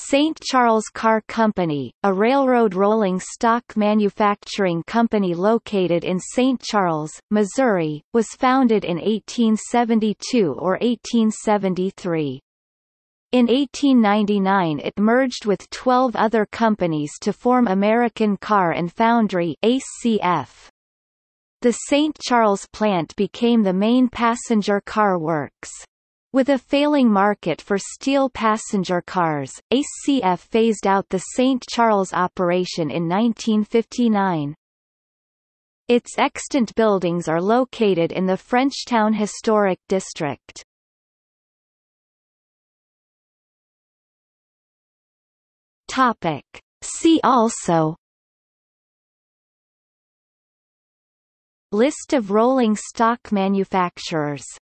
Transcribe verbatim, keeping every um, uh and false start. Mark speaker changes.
Speaker 1: Saint Charles Car Company, a railroad rolling stock manufacturing company located in Saint Charles, Missouri, was founded in eighteen seventy-two or eighteen seventy-three. In eighteen ninety-nine it merged with twelve other companies to form American Car and Foundry (A C F). The Saint Charles plant became the main passenger car works. With a failing market for steel passenger cars, A C F phased out the Saint Charles operation in nineteen fifty-nine. Its extant buildings are located in the Frenchtown Historic District. Topic. See also: List of rolling stock manufacturers.